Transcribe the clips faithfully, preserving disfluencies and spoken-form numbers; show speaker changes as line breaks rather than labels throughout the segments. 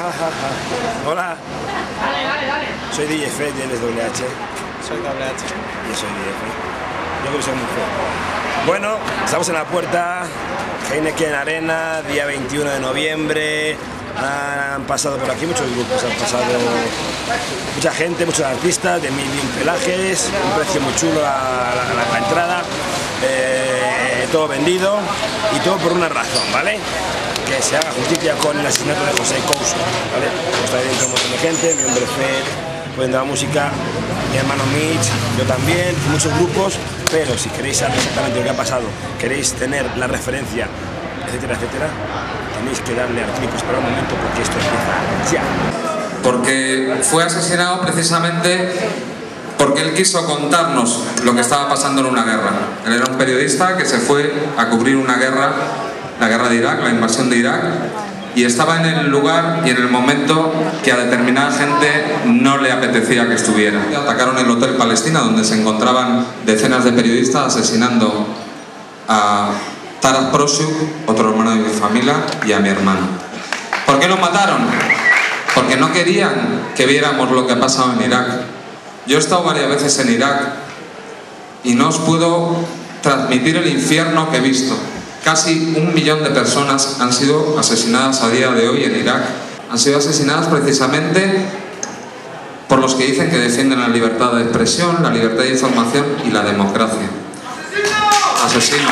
Hola.
Dale, dale, dale.
Soy D J Fred y él es W H.
Soy W H.
Yo soy D J Fred. Yo creo que soy muy feo. Bueno, estamos en la puerta. Heineken Arena, día veintiuno de noviembre. Han pasado por aquí muchos grupos, han pasado mucha gente, muchos artistas de mil y un pelajes, un precio muy chulo la, la, la entrada, eh, todo vendido y todo por una razón, ¿vale? Que se haga justicia con el asesinato de José Couso, ¿vale? Está ahí dentro un montón de gente, mi hombre Fed, poniendo la música, mi hermano Mitch, yo también, muchos grupos, pero si queréis saber exactamente lo que ha pasado, queréis tener la referencia, etcétera, etcétera, tenéis que darle al clic, esperar un momento porque esto empieza ya.
Porque fue asesinado precisamente porque él quiso contarnos lo que estaba pasando en una guerra. Él era un periodista que se fue a cubrir una guerra, la guerra de Irak, la invasión de Irak, y estaba en el lugar y en el momento que a determinada gente no le apetecía que estuviera. Atacaron el Hotel Palestina, donde se encontraban decenas de periodistas asesinando a Taras Prosiuk, otro hermano de mi familia, y a mi hermano. ¿Por qué lo mataron? Porque no querían que viéramos lo que ha pasado en Irak. Yo he estado varias veces en Irak y no os puedo transmitir el infierno que he visto. Casi un millón de personas han sido asesinadas a día de hoy en Irak. Han sido asesinadas precisamente por los que dicen que defienden la libertad de expresión, la libertad de información y la democracia. Asesinos.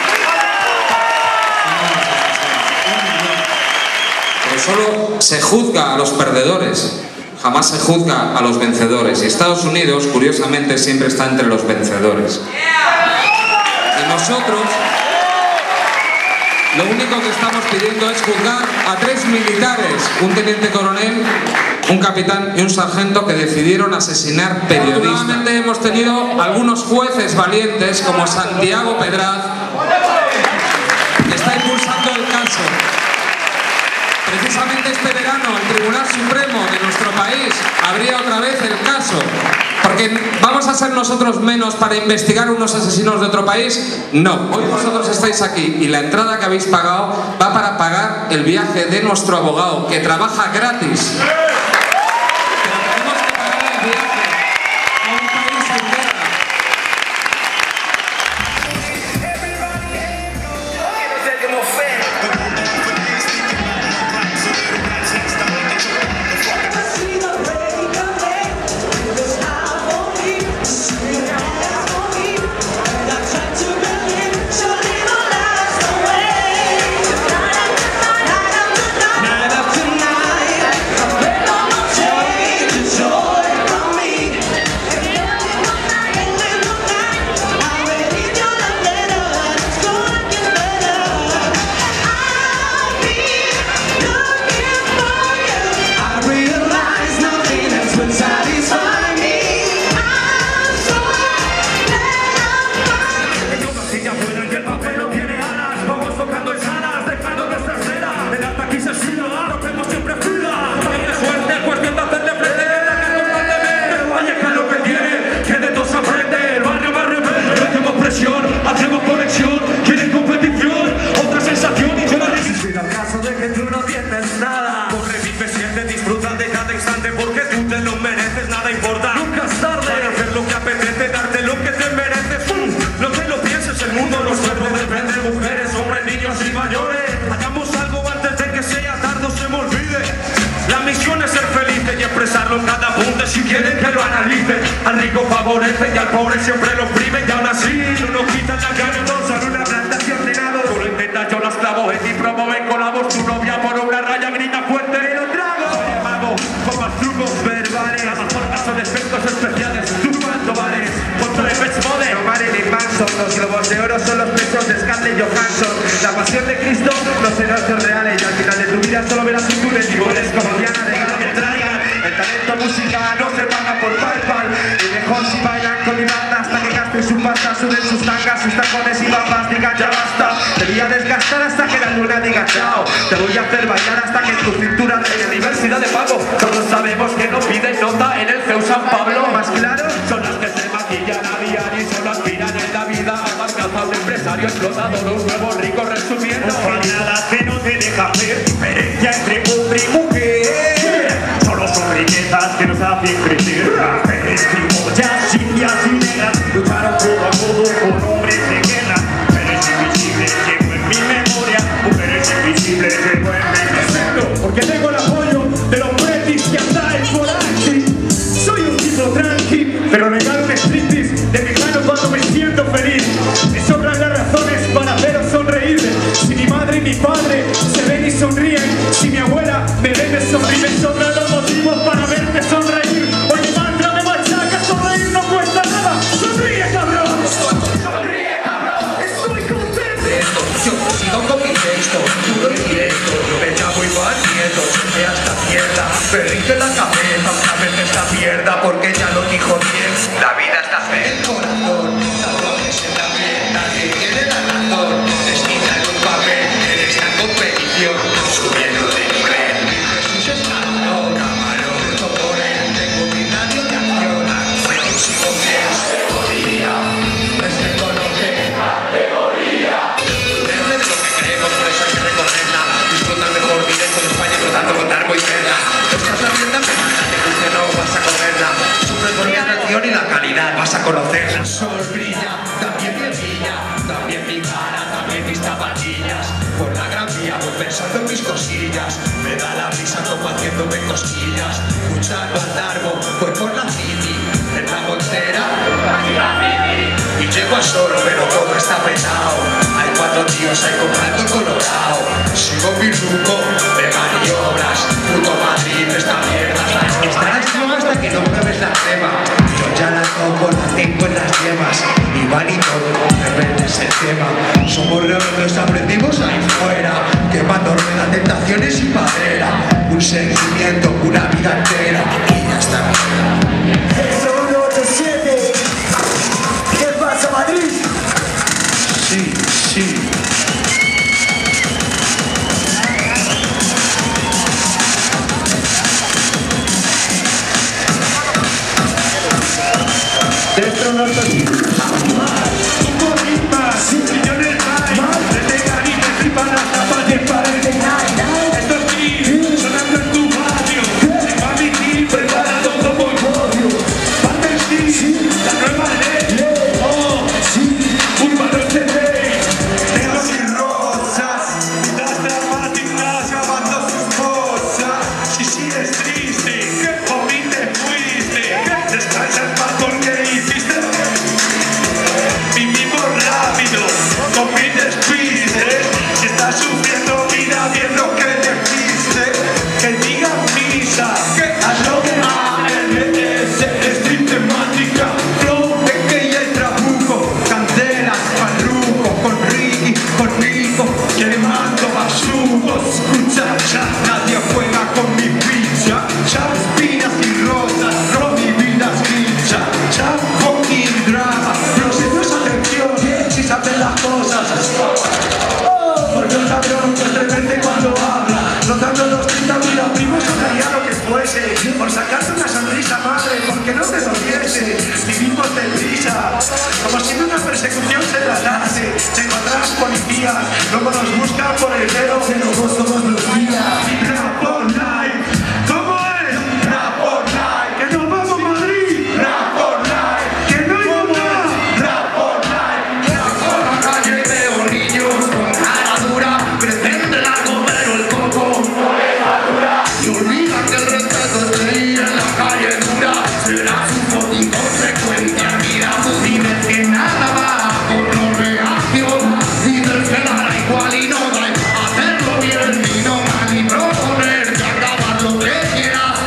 Pero solo se juzga a los perdedores, jamás se juzga a los vencedores. Y Estados Unidos, curiosamente, siempre está entre los vencedores. Y nosotros, lo único que estamos pidiendo es juzgar a tres militares, un teniente coronel, un capitán y un sargento, que decidieron asesinar periodistas. Últimamente hemos tenido algunos jueces valientes, como Santiago Pedraz, que está impulsando el caso. Precisamente este verano el Tribunal Supremo de nuestro país abría otra vez el caso, porque ¿vamos a ser nosotros menos para investigar unos asesinos de otro país? No. Hoy vosotros estáis aquí y la entrada que habéis pagado va para pagar el viaje de nuestro abogado, que trabaja gratis. Pero tenemos que pagar el viaje a un país en guerra.
Hacemos conexión, quieren competición, otra sensación y yo la necesito. Al caso de que tú no tienes nada, corre, vive, siente, disfruta de cada instante, porque tú te lo mereces, nada importa. Nunca es tarde para hacer lo que apetece, darte lo que te mereces. ¡Pum! No te lo pienses, el mundo nuestro depende de mujeres, hombres, niños y mayores. Hagamos algo antes de que sea tarde o se me olvide. La misión es ser felices y expresarlo en cada punto. Si quieren que lo analicen, al rico favorece y al pobre siempre lo oprime. Y aún así no nos quitan la cara, no son una plantación de nado. Tú lo intentas, yo los clavo, en ti promueven con la voz. Tu novia por una raya grita fuerte y lo trago. Oye, mago, con más trucos verbales, la mazorca son efectos especiales. ¿Tú cuánto vales? Contra el Depeche Mode, no Marilyn Manson. Los globos de oro son los besos de Scarlett Johansson. La pasión de Cristo no será hechos reales. Y al final de tu vida solo verás un túnel y mueres como Diana de lo que traigan. El talento musical no se paga por PayPal. Y mejor si bailan con mi banda hasta que gasten su pasta, suden sus tangas, sus tacones y bambas, digan ya basta. Te voy a desgastar hasta que la luna diga chao. Te voy a hacer bailar hasta que tu cintura de la diversidad de pago. Todos sabemos que no piden nota en el C E U San Pablo. Más claro, son las que se maquillan a diario y solo aspiran en la vida a marcaza un empresario explotador, un nuevo rico resumiendo. No hay nada que no te deja hacer diferencia entre hombre y mujer. que nos hacen crecer. Raperes, criollas, indias y negras lucharon codo a codo con hombres de guerra. Mujeres invisibles llevo en mi memoria, mujeres invisibles llevo en mi presento, porque tengo el apoyo de los pretis que andáis por aquí. Soy un tipo tranqui, pero regalo un striptease de mi mano cuando me siento feliz. Me sobran las razones para veros sonreírme. Si mi madre y mi padre se ven y sonríen, si mi abuela me ve y me sonríe, me sobran los motivos para verte sonreír. Oye, mantra, me machaca, sonreír no cuesta nada. ¡Sonríe, cabrón! ¡Sonríe, cabrón! ¡Estoy contento!
Yo sigo con mi texto, puro y directo. Me llamo Iván Nieto, soy hasta mierda. Me rige la cabeza una vez esta mierda, porque ya lo dijo bien. La vida está fea. El corazón, tatuajes en la piel, nadie tiene la razón. Destina en un papel en esta competición, subiendo de nivel. Jesús es cabrón, camarón, por él tengo mi radio de acción. Acción, sigo bien, categoría. Me se conoce, categoría. Debe de lo que creemos, por eso hay que recorrerla. Disfruta el mejor directo de España, tratando con Darbo y Perla. Estás abriendo en pena, te guste no, vas a comerla. Sufre por mi atracción y la calidad, vas a conocerla. El sol brilla, también mi brilla, también mi cara, también mis zapatillas. Por la gran vía voy pensando en mis cosillas. Me da la risa como haciéndome cosquillas. Escuchando al Darbo, voy por la city, en la montera. Y llego a solo, pero todo está petado. Hay cuatro tíos ahí comprando colorado. Sigo mi rumbo de maniobras. Puto Madrid, esta mierda. Estarás yo hasta que no pruebes la crema. Yo ya la toco, la tengo en las yemas. Y van y todo, rebeldes el tema. Somos rebeldes, aprendimos ahí fuera. Quemando ruedas, tentaciones y madera. Un seguimiento, una vida entera. Y ya está.
uno ocho siete. ¿Qué pasa, Madrid?
Sí, sí.
Dentro no estoy. Un poquito más, millones más. Desde Cari me flipan las tapas de pared. Estos tips sonando en tu barrio. Se va mi team preparado como el podio. Pater sí, la nueva ley. Oh, sí, un valor de ley. Negros y rosas, las dramáticas grabando sus cosas. Si sigues triste, que por mí te fuiste. Descansa en paz porque hiciste. Vivimos rápido, con mi despistes. Si estás sufriendo vida bien lo que dijiste, que diga misa, que haz lo que A L S, stream temática, flow de que ya hay trabuco, candela, parruco, con Ricky, con Rico, quemando basugos. Escucha, ya nadie juega con mi pizza, ya espinas y rosas, no mi vida es gricha, ya fucking drama, no sé, no es atención, si saben las cosas. Porque un cabrón que es rebelde cuando habla, notando los treinta mil primos haría lo que fuese, por sacarte una sonrisa, madre, porque no te doliese. Vivimos de prisa, como si de una persecución se tratase. Se encontrarás policía, luego nos buscan por el dedo, pero vos somos los días. Rap por life, ¿cómo es? Rap por life, que nos vamos a Madrid. Rap por life, que no hay nada. Rap por life, por la calle veo niños con cara dura, pretenden algo pero el coco no les madura. Y olvidan que el respeto es ley en la calle dura. Será su fucking consecuencia. Mira, tú dices que nada va por no reacción. Dices que nada igual y no da hacerlo bien ni no mal ni proponer que acabas lo que quieras.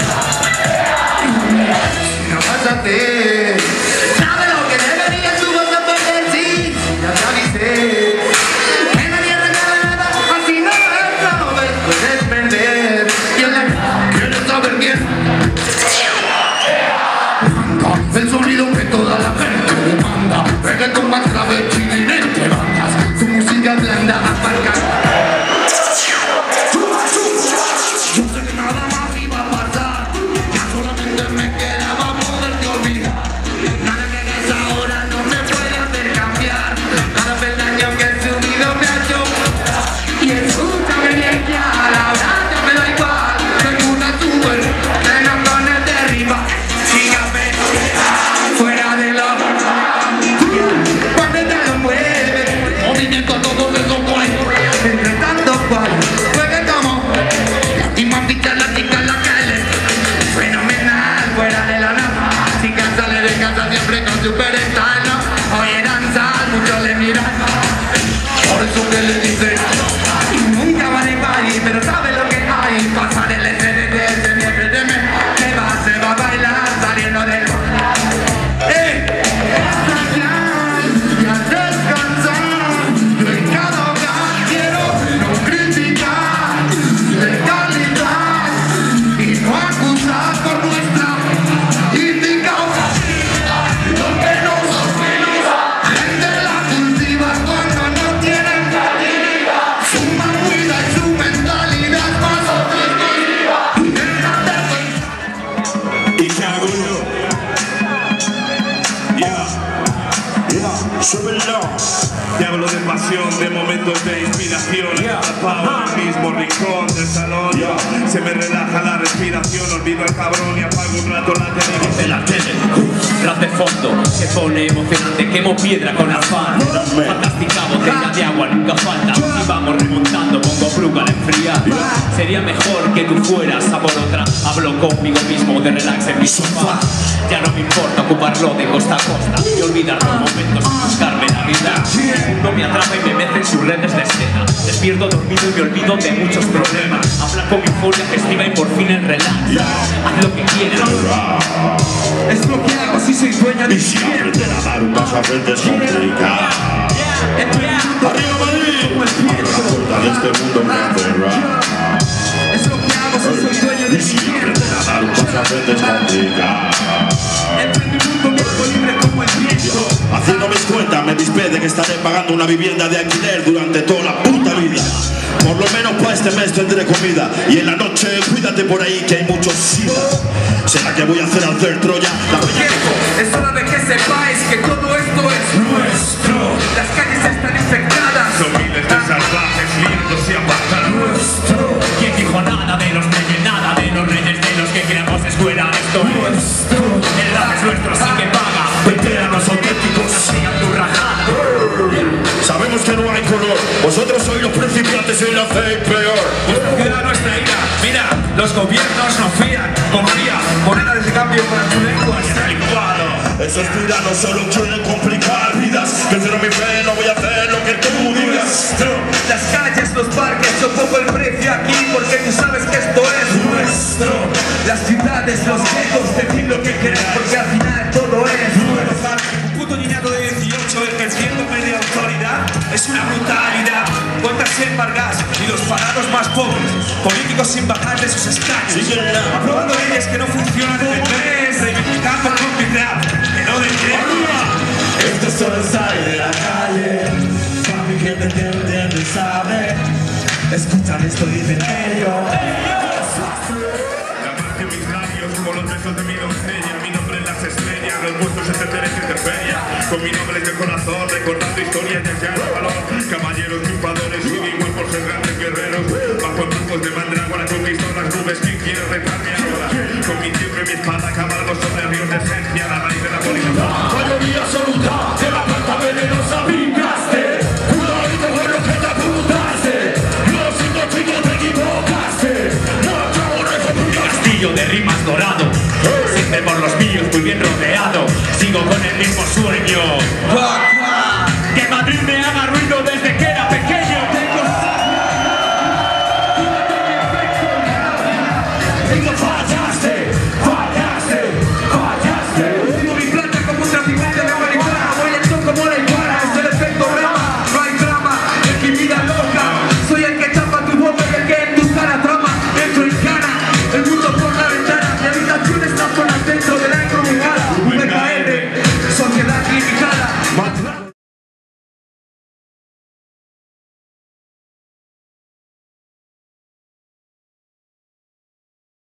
No pásate. Sabe lo que debería tu voz a perder, sí. Ya te avisé. Que nadie regala nada, así no es, no ves, puedes perder. Y el ¿quieres saber quién? El sonido que toda la gente demanda. Reggaeton más grave, chilinete bandas. Su música blanda, aparca. Yo sé que nada más iba a pasar. Ya solamente me quedaba poderte olvidar. ¿Y qué hago yo? Yeah, yeah, súbelo. Te hablo de pasión, de momentos de inspiración.
Yeah.
Atrapado en el mismo rincón del salón.
Yeah.
Se me relaja la respiración, olvido al cabrón y apago un rato la televisión.
En la tele, rap de fondo, se pone emocionante, quemo piedra con afán. Fantástica botella de agua nunca falta. Y vamos remontando, pongo fruga al enfriar. Sería mejor que tú fueras a por otra. Hablo conmigo mismo de relax en mi sofá. Ya no me importa ocuparlo de costa a costa y olvidar los momentos y buscarme la vida. El mundo me atrapa y me mece en sus redes de escena. Despierto dormido y me olvido de muchos problemas. Hablar con mi furia festiva y por fin en relax. Haz lo que quieras. Es lo que hago si soy dueña de
Y si aprender a dar un paso al frente es complicado. ¡Arriba Madrid! Abro la puerta de este mundo que aterra.
Es lo que hago si soy dueño de
Y si aprender a dar un paso al frente es complicado.
Entre mi mundo me hago libre como el viento.
Haciendo mis cuentas me dispé de que estaré pagando una vivienda de alquiler durante toda la puta vida. Por lo menos para este mes tendré comida. Y en la noche cuídate por ahí que hay muchos sida. ¿Será que voy a hacer al hacer Troya? La peña que...
Es hora de que sepáis que todo esto es nuestro. Las calles están infectadas.
Son miles de salvajes lindos y apartados.
Nuestro. ¿Quién dijo nada de los reyes? Nada de los reyes de los que creamos escuela. Esto es nuestro. El rap es nuestro, así que paga.
Veteranos auténticos.
Sigan tu rajada.
Sabemos que no hay color. Vosotros sois los principiantes y lo hacéis peor.
Nuestra ciudad, nuestra ira. Mira, los gobiernos no fían. Confía. Moneda de cambio para tu lengua está licuado.
Esos tiranos solo quieren complicar vidas. Que cero mi fe, no voy a hacer lo que tú digas.
Las calles, los parques, yo pongo el precio aquí porque tú sabes que esto es nuestro. Las ciudades, los guetos, decid lo que queréis porque al final todo es nuestro.
Un puto niñato de dieciocho ejerciendo media autoridad es una brutalidad. Cuentas embargadas y los parados más pobres, políticos sin bajar de sus escaños, aprobando leyes que no funcionan en el mes, reivindicando el rap, que no de
Esto solo sale de la calle. Papi que te entiende sabe. Escuchan esto, dicen ellos.
Llamaste mis labios como los besos de mi doncella. Mi nombre en las estrellas, los vuestros esenciales de feria. Con mi nombre de corazón, recordando historias de llano valor. Caballeros triunfadores, sin igual por ser grandes guerreros. Bajo grupos de mandrágora conquistó las nubes. ¿Quién quiere retarme ahora? Con mi tiempo y mi espada cabalgo sobre ríos de esencia. La raíz de la política.
Mayoría absoluta de la planta venenosa picaste. Cuidadito con lo que te apuntaste. Lo siento chico, te equivocaste. No acabo de
Mi castillo de rimas dorado. Siempre por los míos muy bien rodeado. Sigo con el mismo sueño. Que Madrid me